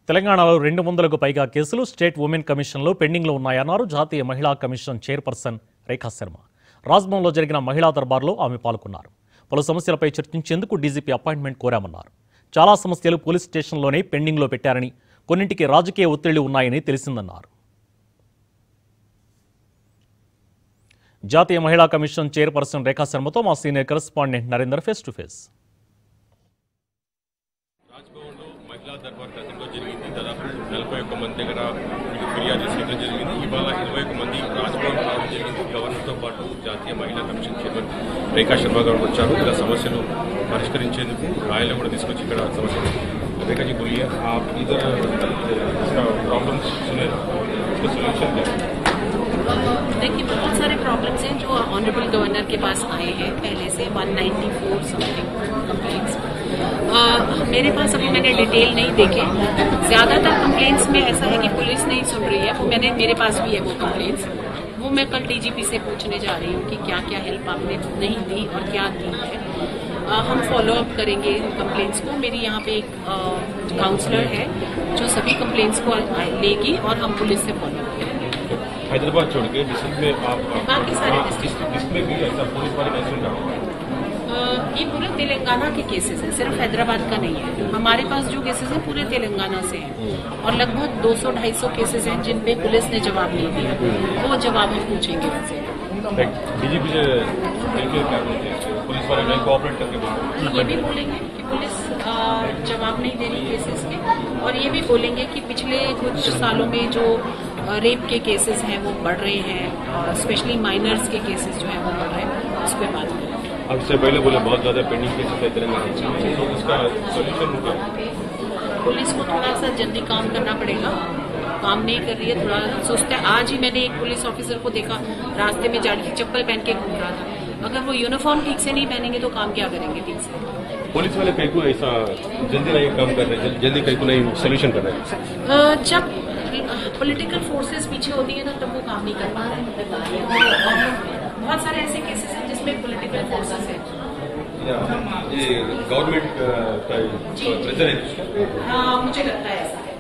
తెలంగాణలో 200కు పైగా కేసులు స్టేట్ ఉమెన్ కమిషన్లో పెండింగ్లో ఉన్నాయన్నారు జాతీయ మహిళా కమిషన్ చైర్పర్సన్ రేఖా శర్మ. రాజ్భవన్లో జరిగిన మహిళా దర్బార్లో ఆమె పాల్గొన్నారు. పలు సమస్యలపై చర్చించేందుకు డీజీపీ అపాయింట్మెంట్ కోరామన్నారు. చాలా సమస్యలు పోలీస్ స్టేషన్లోనే పెండింగ్లో పెట్టారని, కొన్నింటికి రాజకీయ ఒత్తిళ్లు ఉన్నాయని తెలిసిందన్నారు. జాతీయ మహిళా కమిషన్ చైర్పర్సన్ రేఖా శర్మతో మా senior correspondent Narender face to face. महिला दरबार జరిగింది. దాదాపు 41 మంది దగ్గర ఫిర్యాదు చేయడం జరిగింది. ఇవాళ 21 మంది రాజ్భవన్ రావడం జరిగింది. గవర్నర్తో పాటు జాతీయ మహిళా కమిషన్ చైర్మన్ రేఖా శర్మ గారు వచ్చారు. ఇలా సమస్యలు పరిష్కరించేందుకు రాయలు కూడా తీసుకొచ్చి ఇక్కడ సమస్యలు రేఖा जी बोलिए आप इधर प्रॉब्लम्स सुने उसका सोल्यूशन क्या? देखिए बहुत सारे प्रॉब्लम्स हैं जो ऑनरेबल गवर्नर के पास आए हैं पहले से 194 समथिंग कंप्लेंट्स. मेरे पास अभी मैंने डिटेल नहीं देखे. ज्यादातर कंप्लेंट्स में ऐसा है कि पुलिस नहीं सुन रही है. वो मेरे पास भी है वो कंप्लेंट्स. वो मैं कल डीजीपी से पूछने जा रही हूँ कि क्या क्या हेल्प आपने नहीं दी और क्या दी है. हम फॉलो अप करेंगे कंप्लेंट्स को. मेरी यहाँ पे एक काउंसलर है जो सभी कंप्लेंट्स को लेगी और हम पुलिस से फॉलो अप करेंगे. हैदराबाद छोड़ के डिस्ट्रिक्ट में आप बाकी सारे डिस्ट्रिक्ट में भी ऐसा पुलिस वाले मैसेज ना ये पूरे तेलंगाना के केसेस हैं, सिर्फ हैदराबाद का नहीं है. हमारे पास जो केसेस हैं पूरे तेलंगाना से हैं और लगभग 200-250 केसेस हैं जिन पे पुलिस ने जवाब नहीं दिया. वो जवाब हम पूछेंगे उनसे. डीजीपी से क्या बोलते हैं पुलिस वाले नहीं कोऑपरेट करके ये भी बोलेंगे कि पुलिस जवाब नहीं दे रही केसेस के, और ये भी बोलेंगे कि पिछले कुछ सालों में जो रेप के केसेस हैं वो बढ़ रहे हैं, स्पेशली माइनर्स के केसेस जो हैं वो बढ़ रहे हैं. उस पर बात करें. अब से पहले बोले बहुत ज्यादा पेंडिंग केसेस है तेलंगाना में, तो उसका सोल्यूशन होगा. पुलिस को थोड़ा सा जल्दी काम करना पड़ेगा. काम नहीं कर रही है, थोड़ा सुस्त है. आज ही मैंने एक पुलिस ऑफिसर को देखा रास्ते में जाली की चप्पल पहन के घूम रहा था. अगर वो यूनिफॉर्म ठीक से नहीं पहनेंगे तो काम क्या करेंगे ठीक से. पुलिस वाले कहीं को ऐसा जल्दी नहीं काम कर रहे, जल्दी कहीं को नहीं सोल्यूशन कर रहे. जब पॉलिटिकल फोर्सेस पीछे होती है ना तब वो काम नहीं कर पा रहे. बहुत सारे ऐसे केसेस हैं जिसमें पॉलिटिकल फोर्सेस है. ये गवर्नमेंट का प्रेशर है. हाँ, मुझे लगता है ऐसा.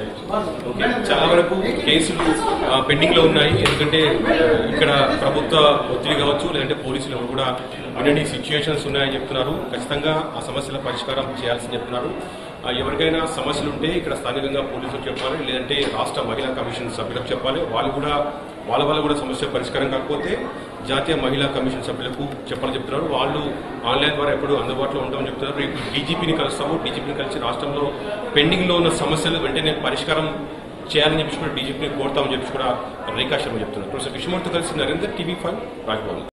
చాలా వరకు కేసులు పెండింగ్ లో ఉన్నాయి. ఎందుకంటే ఇక్కడ ప్రభుత్వ ఒత్తిడి కావచ్చు, లేదంటే పోలీసులు కూడా అన్ని సిచ్యుయేషన్స్ ఉన్నాయని చెప్తున్నారు. ఖచ్చితంగా ఆ సమస్యల పరిష్కారం చేయాల్సింది చెప్తున్నారు. ఎవరికైనా సమస్యలు ఉంటే ఇక్కడ స్థానికంగా పోలీసులు చెప్పాలి, లేదంటే రాష్ట్ర మహిళా కమిషన్ సభ్యులకు చెప్పాలి. వాళ్ళ వల్ల కూడా సమస్య పరిష్కారం కాకపోతే జాతీయ మహిళా కమిషన్ సభ్యులకు చెప్పాలని చెప్తున్నారు. వాళ్ళు ఆన్లైన్ ద్వారా ఎప్పుడు అందుబాటులో ఉంటామని చెప్తున్నారు. రేపు డీజీపీని కలుస్తాము. డీజీపీని కలిసి రాష్ట్రంలో పెండింగ్ లో ఉన్న సమస్యలు వెంటనే పరిష్కారం చేయాలని చెప్పి కూడా డీజీపీని కోరుతామని చెప్పి కూడా రేఖా శర్మ చెప్తున్నారు. ప్రొఫెసర్ విషమూర్తి కలిసి నరేందర్, TV5 రాజ్భవన్.